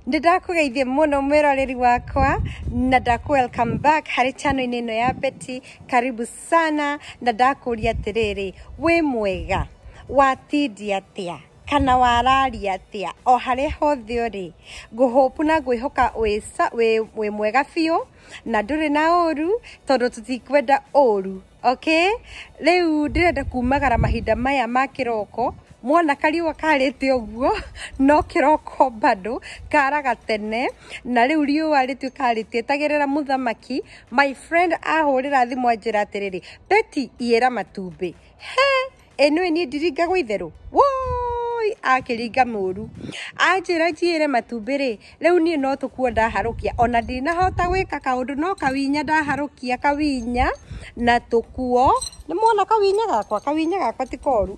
Ndakugeithia muno mwiroreri wakwa na welcome back hari channel ino ya Betty. Karibu sana na ndakuria atiriri wi mwega watindi atia kana warari atia o hare hothe uri nguhopu na ngwihoka wi mwega biu na nduri na oru tondu tutikwenda oru. Okay, riu ndirenda kumagara mahinda maya ma kiroko mwana kariwa karete oguo no kiroko bado karaga tene na riu riua ritukarite tagerera muthamaki. My friend ahurira thimu anjira atiriri Betty iera matumbi he eno ni ndiringa gwitheru woi akiringa muru anjira jiere matumbi ri riu ni no tukuo ndaharukia ona ndinahota gwika kaundu no kawinya ndaharukia kawinya na tukuo ni mwana kawinya gakwa tikoru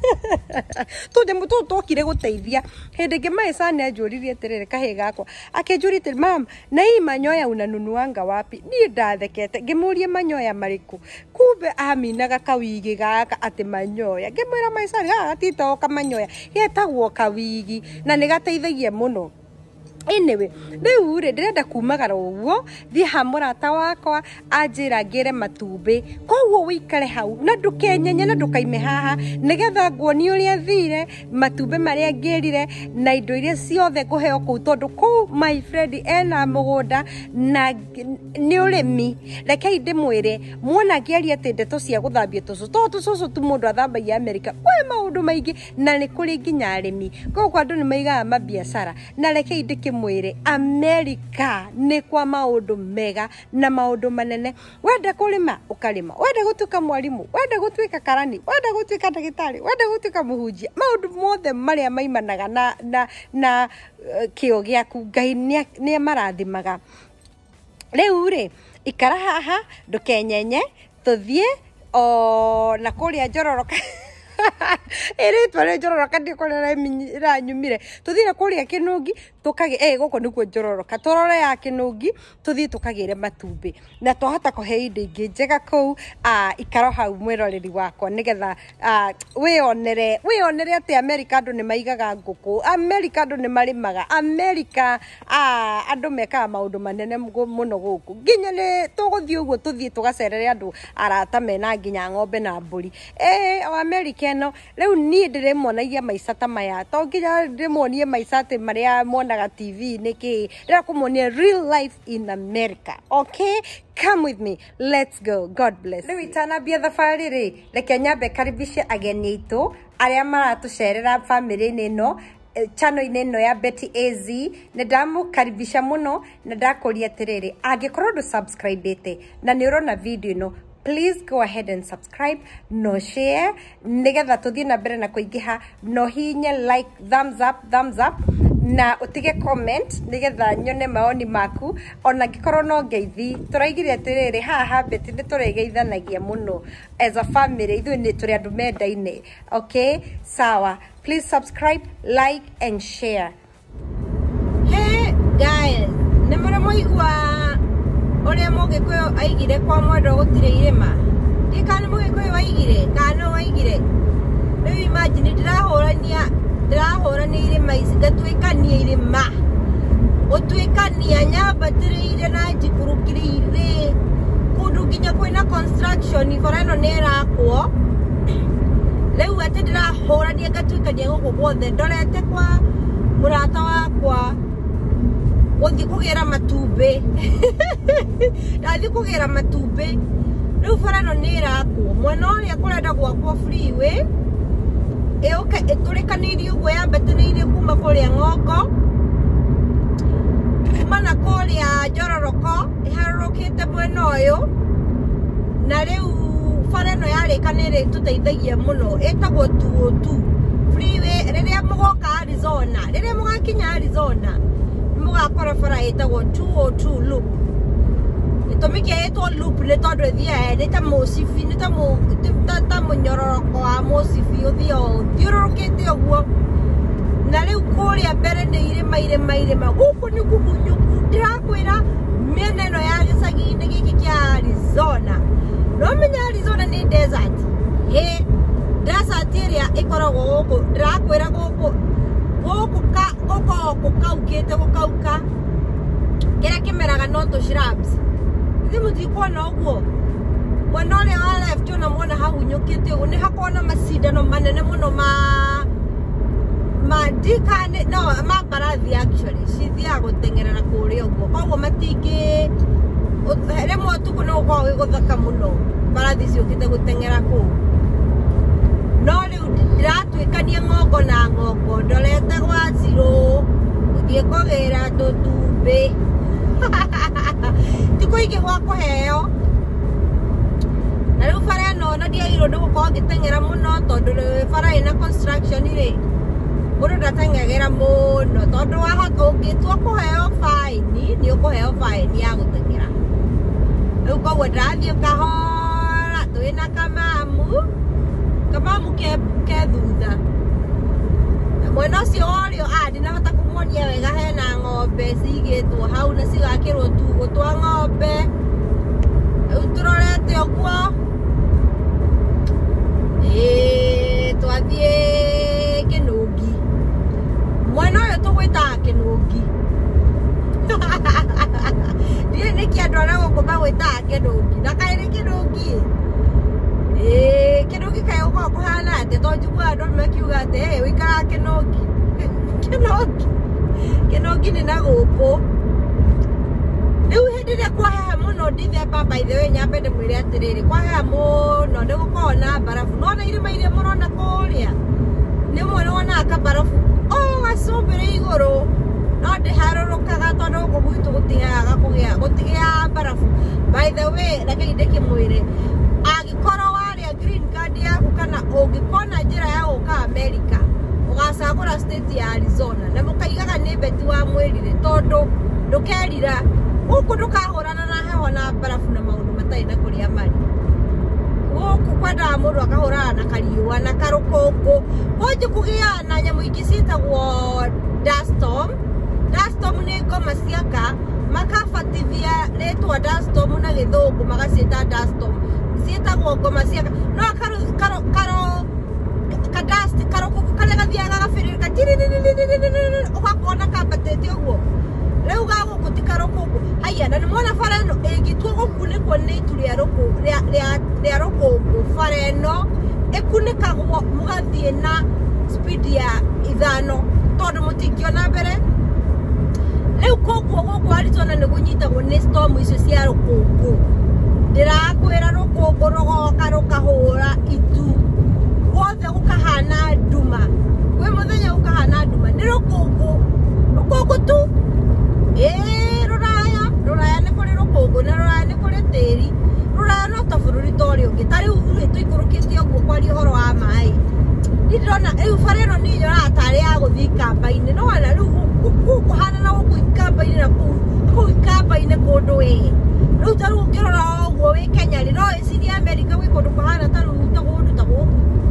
tude mutu tokire guteithia hende ke maisa ne ajuririe terere kahe gakwa akejurite mam na hii manyoya unanunuanga wapi ni ndathekete ngimurie manyoya mariku kumbe aminaga kawigi gaka ati manyoya ngimwira maisa gatitoka manyoya yetagwo kawigi na nigateithagia muno. Anyway, riu ndirenda kumagara uguo thi ha murata wakwa anjira ngire matumbi koguo wikare hau na ndukenyenye na ndukaime haha nigetha nguoni uria thire matumbi maria ngirire na indo iria ciothe nguheo kuu tondu kuu my friend ena mugunda na ni urimi rekei ndimwire mwona ngiaria ati ndeto cia guthambia tucu tu mundu athambagia America kwe maundu maingi na ni kuri nginya arimi koguo andu ni maigaga mabiacara na rekei ndiki mwire America ni kwa maundu mega na maundu manene. Wenda kulima ukalima, wenda gutuika mwalimu, wenda gutuika karani, wenda gutuika ndagitari, wenda gutuika muhunjia, maundu mothe maria maimanaga na kio giaku Ngai ni marathimaga. Riu ri ikara haha ndukenyenye tuthie o na kuria njororoka ere tware njororoka ndikorera iranyumire tuthire kuria kinungi tukage guko niguo njororoka torore ya kinungi tuthie tukagire matumbi na twahota kuhe indo ingi njega kuu ikaro hau mwiroreri wakwa nigetha wionere ati America andu ni maigaga nguku America andu ni marimaga America andu mekaga maundu manene muno guku nginya ni tuguthie uguo tuthie tugacerere andu arata mena nginya ng'ombe na mburi o America no riu ni ndiremonagia maica ta maya to nginya ndiremonie maica ati maria monaga TV niki ndira kumonia real life in America. Okay, come with me, let's go. God bless. Riu itanambia thabari ri reke nyambe karibishe ageni itu aria maratucerera family ino channel ino ya Betty AZ ne ndamukaribisha muno na ndakuria atiriri angikorwo ndu subscribe ite na ni urona video ino please go ahead and subscribe, no share, nigetha tuthie na mbere na kuingiha, no hinye like, thumbs up, na utige comment, nigetha nyone maoni maku, ona gikorwo no ngeithi, turaigire atiriri haha Betty ni turegeithanagia muno as a family, ithu ni turi andu mendaine. Okay, sawa, please subscribe, like and share. Hey guys, nemara moigwa ore moge kwe aigire kwa mwendo gutire irema ndikane moge kwe waigire kana waigire riu imagine ndirahorania irema ici gatwikania irema utwikania nyamba tirire na njikurukirire kundu nginya kwina construction foreno nerakwo riu ati ndirahorania gatwikania guku guothe ndorete kwa murata wakwa uthi kugira matumbi ndathi kugira matumbi riu farano nirakwo mwena uria kurenda gwakwo freeway euka iturikanirie uguo yambatanirie kuma kuria ng'ongo mana kuria njororoko iharurukite mwena uyu na riu farano yarikanire tuteithagia muno etagwo 202 freeway riria mugoka Arizona riria mugakinya Arizona mugakora fara etagwo 202 loop itomike eto loop le tondu thia nita mosifi nita munyororoko wa mosifi uthio thiururukite uguo na riu kuria mbere ni irema guku ni kuhunyuku ndirakwira miena ino ya gicagi-ini giki kia Arizona no menya Arizona ni desert desert iria ikoragwo guku ndirakwira guku guko gukaukite gukauka kira kimeraga no to shrubs thimu ndikuona uguo mwena ule wa left ona mwona hahunyukite ugu ni hakona macindano manene muno ma dikane no ma barathi actually cithia gutengerera kuria uguo koguo matingi remwe tuko no kwa guthaka muno barathi ciukite gutengera ku no riu ndiratwikania ngongo na ngongo ndorete gwa zero uthie kogera tutumbi tiko ige gwa kuheo na riu bara no na ndiairo ndugukorwo ngitengera muno tondu bara ina construction ri mundu ndatengegera muno tondu wahota ungitwa kuheo fine ni ukuheo fine ya gutengera riu koguo ndathie kahora twina kamamu ke thutha mwena ucio orio ndinahota kumuonia wega hena ng'ombe cigitwo hau na cigakirwo tugo twa ng'ombe riu turorete uguo twathie kinungi mwena uyu tugwitaga kinungi ndiĩ nĩkĩ andũ arĩa gũkũ magwĩtaga kinungi na kaĩ nĩ kinungi kinungi kaĩ gũkorwo kũhana atĩ to njiguaga andũ makiuga atĩ wĩikaraga kinungi kinungi nĩ na gũkũ riu hindi ria kwaheha muno December by the way nyambe ndimwire atiriri kwaheha muno ni gukorwo na barafu nona irima iria murona kuria ni mwene wona akabarafu gacumbire iguru no ndiharurukaga tondu guku gwitu gutigia barafu by the way reke ndikimwire agikorwo waria green card yaku kana ungikona njira ya guka America ugacagura state ya Arizona na mukaigaga ni beti wa mwirire tondu ndukerira guku ndukahurana na heho na barafu na maundu matai na kuria mari guku kwenda mundu akahurana na kariua na karukungu konje kugia na nyamu ingi ciitagwo dust storm ni ngoma ciaka makabatithia ritwa dust storm na githungu magaciita dust storm ciitagwo ngoma ciaka no karukungu kale gathiaga gabirika ugakona kambatete uguo riu gaguku ti karukungu haya na nimwona bara ino igitwo gukunikwo ni itu ria rukungu bara ino ikunikagwo mugathie na speed ya 5 tondu mutingiona mbere riu koguo guku Arizona ni gunyitagwo ni storm icio cia rukungu ndirakwira rukungu rugoka rukahura itu guothe gukahana nduma we muthenya gukahana nduma ni rukungu tu ruraya ni kuri rukungu na ruraya ni kuri tiri ruraya no ta bururi tori ungi tari uru tuikurukitie uguo kwari horo wa mai ndirona bara ino ni nyora atari ya guthii kamba-ini no wana riu kuhana na guku kamba-ini na kuu kamba-ini kundu wi riu taru ngirora uguo wi Kenya ri no iciria America wi kundu kuhana taru ta gundu ta guku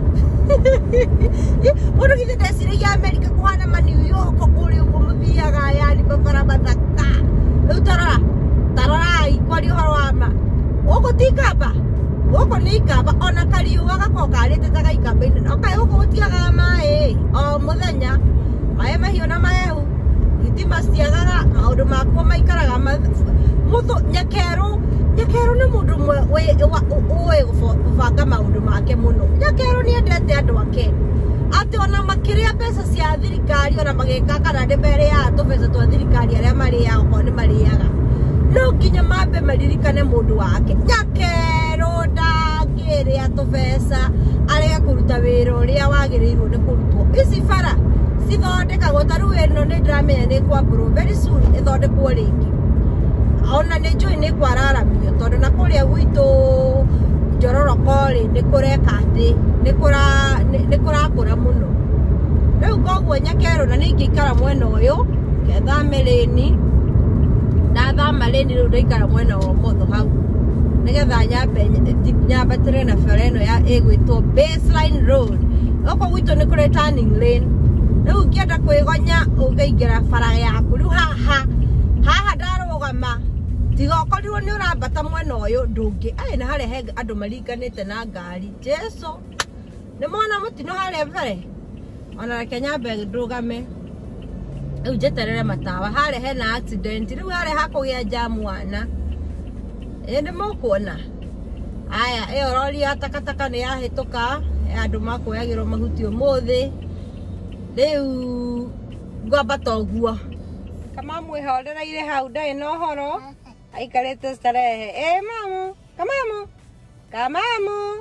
mundu githe ndeciragia America kuhana ma New York kuri uguo muthiaga yani mabara mathaka riu tarora ikwari horo wa ma guku ti kamba guku ni kamba ona kariuga gako karite ta gaikamba-ini no kai guku gutiagaga mai o muthenya mai mahiu na mahehu thitima citiagaga maundu makwo maikaraga muthu nyakeru ni mundu uwe gubanga maundu make muno nyakeru ni endete andu ake ati ona makiria mbeca cia thirikari ona mageka kana ndembere ya tubeca twa thirikari aria mariaga ko ni mariaga no nginya mambe maririkane mundu wake nyakeru ndangiria tubeca aria kuruta wira uria wagirirwo ni kurutwo ici bara cithondekagwo taru ino ni ndiramenya ni kwamburu very soon ithondekwo ringi ona ni njui ni kwararamio tondu na kuria gwitu njororokori ni kureka ati ni kurakura muno riu koguo nyakeru na ningikara mwena uyu ngethama leni ndathama leni riu ndaikara mwena wa motho hau nigetha nyambatire na bara ino ya igwitwo baseline road goko gwitu ni kuri turning lane riu ngienda kwigonya ungaingira bara yaku riu haha ndarugama tigokorirwo ni urambata mwena uyu ndungi na haria andu maringanite na ngari jeso ni mwana mutino haria mbere ona reke nyambe ndugame Ujeterere matawa hare hena accident riu hare hakugia jam wana ende mokuona aya e orori atakataka ni yahituka andu makoyagirwo mahuti umuthi riu ngwamba toguo kama mwihorereire hau ndai no horo aikarete starehe mamu kamamu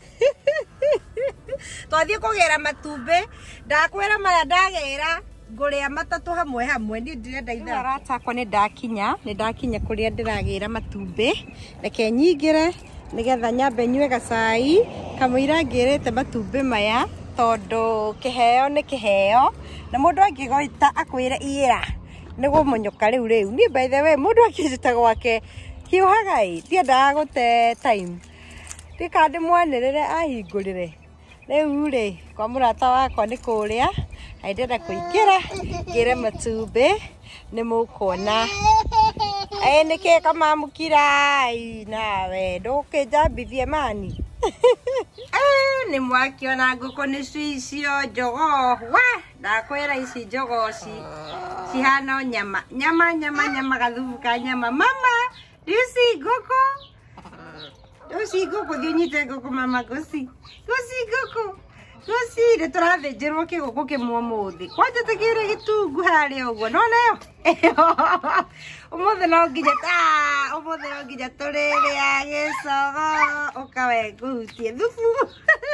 twathie kugera matumbe ndakwira mara ndagera nguria matatu hamwe ni ndirenda itha Murata kwa ni ndakinya kuria ndiragira matumbe reke nyingire nigetha nyambe nywe gacai kamwira ngirite matumbe maya tondu kiheo ni kiheo na mundu angigoita akwire ira niguo munyoka riu ni by the way mundu akijita gwake hiuhagai ndiendaga gute time tika ndimwanirire ahingurire riu ri kwa Murata wakwa ni kuria aidenda kuingira ngire matumbe ni mukuona nike kama mukirai nawe ndukijambithie mani ni mwakiona nguku ni icio njogo wa ndakwira ici njogo cihana nyama gathubu ka nyama mama dusi nguku thiunyite nguku mama gusi nguku Gusi turathĩnjĩrwo kĩgũkũ kĩmwe mũthĩ kwanja tũkĩre gĩtungu harĩa ũguo no nayo ũmũthĩ no nginya tũrĩrĩa gĩcogo ũkawe ngũhutie thubu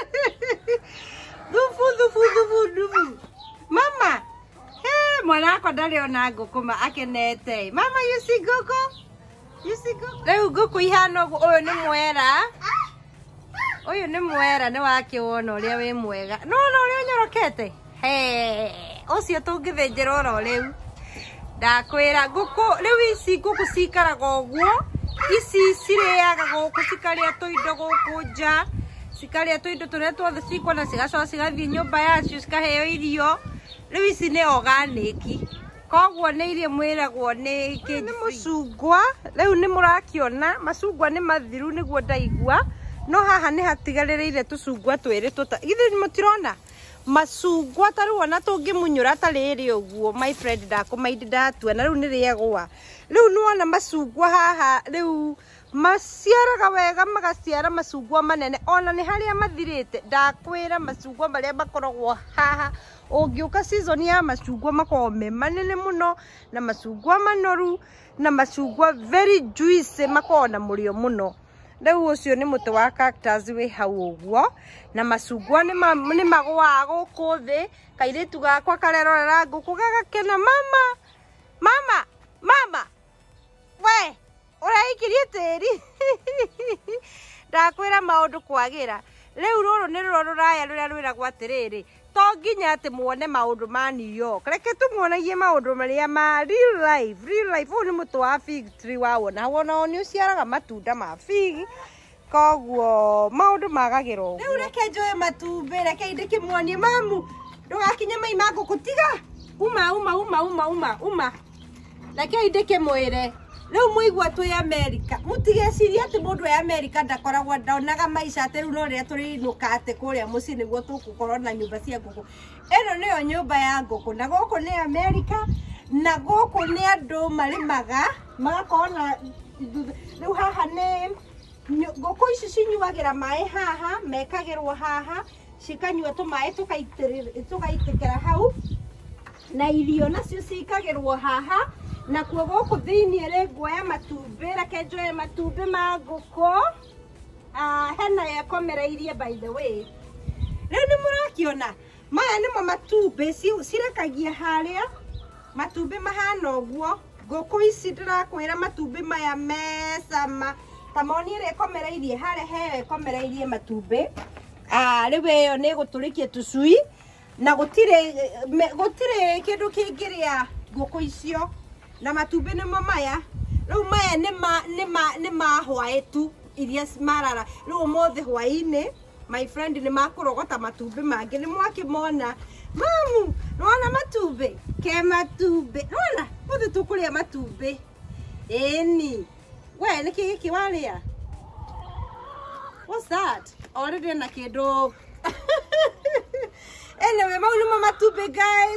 mama mwana wakwa ndarĩ ona ngũkũ akenete mama you see ngũkũ rĩu ngũkũ ihana ũguo ũyũ nĩ mwera Oyo ni mwera ni wakiwona uria wi mwega no uria nyorokete ucio tungithinjira oro riu ndakwira nguku riu ici nguku cikaraga uguo ici ciriaga guku cikaria tuindo guku nja cikaria tuindo turia tuothe cikona cigacoka cigathie nyumba yacio cikaheo irio riu ici ni organic koguo ni irio mwiragwo ni mucungwa riu ni murakiona macungwa ni mathiru niguo ndaigua no haha ni hatigaririire tucungwa twiri ithe mutirona macungwa taru ona tungimunyura tariri uguo my friend ndakumaindi ndatua na riu ni riegwa riu nuona macungwa haha riu maciaraga wega magaciara macungwa manene ona ni haria mathirite ndakwira macungwa maria makoragwo haha ungiuka season ya macungwa makome manene muno na macungwa manoru na macungwa very juicy makona murio muno Riu ucio ni muti wa cactus wi hau uguo na macungwa ni magwa guku thi kairitu gakwa karerorera nguku gagakena mama we uraikirie tiri ndakwira maundu kwagira riu ruru ni ruo ruraya ruria rwiragwo atiriri to nginya ati muone maundu ma New York reke tumuonagie maundu maria ma real life uyu ni muti wa fig tree wona ni uciaraga matunda ma fig koguo maundu magagirwo riu reke njoe matumbe reke indike muonie mamu ndugakinye mai ma nguku tiga uma reke indike mwire riu muigwa twi America mutigeciria ati mundu wa America ndakoragwo ndonaga maisha ati riu no ria turinuka ati kuria muci niguo tugukorwo na nyumba cia nguku eno niyo nyumba ya nguku na guku ni America na guku ni andu marimaga magakona riu haha ni nguku ici cinyuagira mai haha mekagirwo haha cikanyua tumai tukaitikira hau na irio nacio cikagirwo haha na kuo guku thiini ri nguoya matumbi reke njoe matumbi ma nguku hena yekomereirie by the way riu ni murakiona maya nimo matumbi cirekagia haria matumbi mahana uguo nguku ici ndirakwira matumbi maya mesama tamoni ri ekomereirie haria heo ekomereirie matumbi riu iyo ni guturikia tucui na gutire kindu kingiria nguku icio na matumbi ni maya riu maya ni ma hwaitu iria marara riu mothe hwaini my friend ni makurogota matumbi mangi ni mwakimona mamu nona matumbi ke matumbi nona mothe tukuria matumbi eni we niki giki waria what's that already na kindu anyway mau ni matumbi guys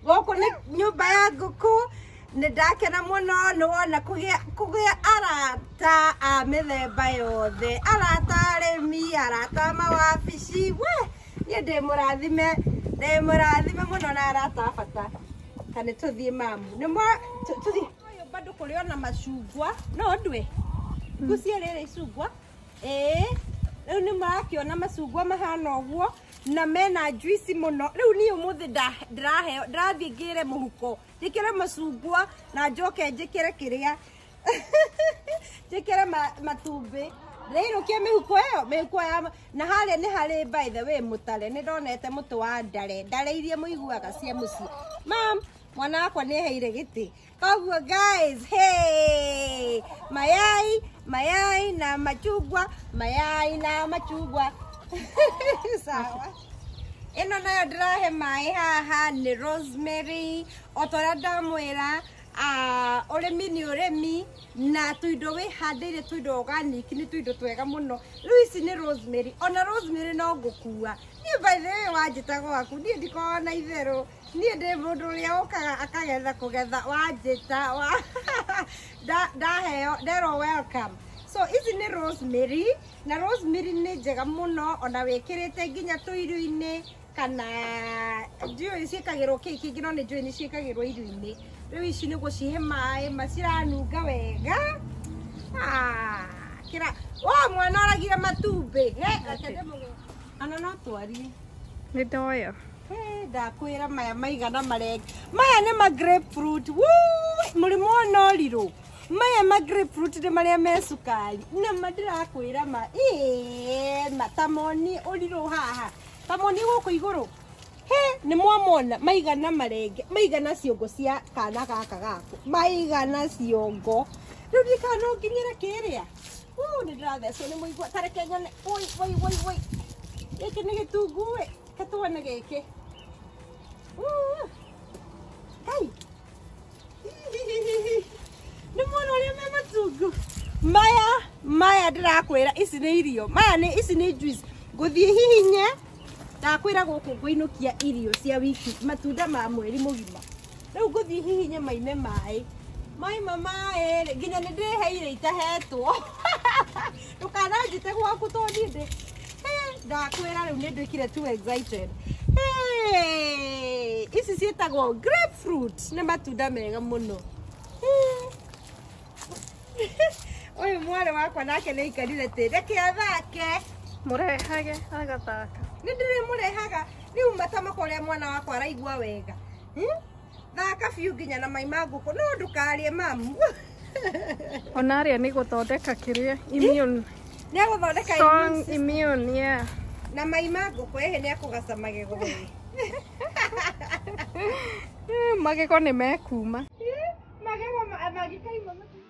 Goko ni nyumba ya nguku. Nindakena muno ni wona kugia arata a mithemba yothe. Arata arimi, arata mawabici. We, ni ndimurathime muno na arata bata. Kane tuthie mamu. Ni tuthie. Oyo bado kuri ona macungwa. No ndwe. Gucia riri icungwa. Riu ni marakiona macungwa mahana uguo na mena juice muno. Riu ni umuthi ndirathie ngire muhuko njikire macungwa na njoke njikire kiria njikire matumbi ndairukie mihuko ya na haria ni hari by the way mutare ni ndonete mutu wa ndare iria muiguaga cia muci. Mam, mwana wakwa ni heire giti. Koguo guys, hey, mayai na machungwa, sawa. Ino nayo ndirahe mai haha ni rosemary, otora ndamwira urimi ni urimi na tuindo wihandire tuindo organic ni tuindo twega muno. Riu ni rosemary, ona rosemary no ngukua. Ni by the way wanjita gwaku, ni ndikona itheru. Ni ndi mundu uria ukaga akagetha kugetha wanjita wa ndaheo ndero welcome. So ici ni rosemary na rosemary ni njega muno ona wikirite nginya tuiru-ini kana ndio ciikagirwo kiki ngino ni njui ni ciikagirwo iru-ini. Riu ici ni gucihe mai maciranunga wega. Kira mwana aragire matumbi ana no twarie ni ndoya. Ndakwira maya maigana marenge. Maya ni ma grapefruit. Mulimo no liro. Maya ma grapefruit ni maria me sukari. Na mandirakwira matamoni oliro haha. Tamoni guku iguru. Ni mwamona maigana marenge. Maigana ciongo cia kana gaka gaku. Maigana ciongo. Riu ndikano nginyira kiria. Ni ndirathecwo ni muigua tareke nyone. Woi. Giki ni gitungu we. Katuone giki. Hey. Ni mwana uria me matungu. Maya ndirakwira ici ni irio. Ici ni juice. Nguthie hihinye. Ndakwira guku nguinukia irio cia wiki matunda ma mweri mugima. Riu nguthie hihinye maime mai. Mama nginya ni ndiheire itahetwo. Ndukananjite gwaku to ndinde. Ndakwira riu ni ndikire too excited. Hey, ici cietagwo grapefruit ni matunda mega muno. Oyu mware wakwa nake ni ikarire tiri kiathake Murehage agathaka. Ni ndire murehaga riu matamako uria mwana wakwa araigua wega. Thaka biu nginya na mai ma nguku no ndukarie mamu. Onaria ni guthondeka kiria immune. Ni guthondeka strong immune, yeah. Na mai ma nguku ni akugasa magego we. Magego ni mekuma. Magego magikaima.